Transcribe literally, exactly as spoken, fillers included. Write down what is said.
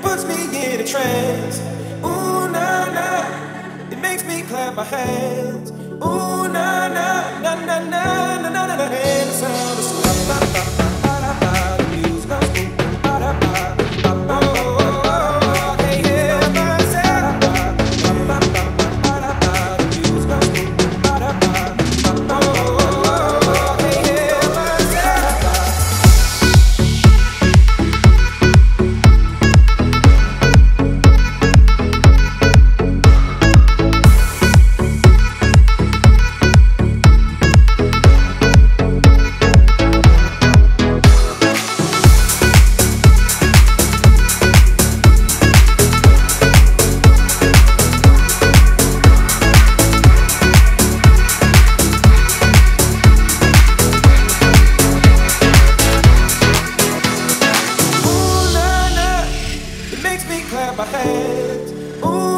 puts me in a trance. Ooh, nah, nah, it makes me clap my hands. Ooh, nah, nah, nah, nah, nah, nah, nah, nah, and the sound of swing. Ba, ba, ba, ba, da, ba, the music goes boom, ba, da, ba, ba, ba, oh, oh, oh, I can't help myself. Ba, ba, ba, ba, ba, da, ba, the music goes boom, ba, da, ba, ba, oh, oh, oh, I can't help myself. Clap my hands. Ooh.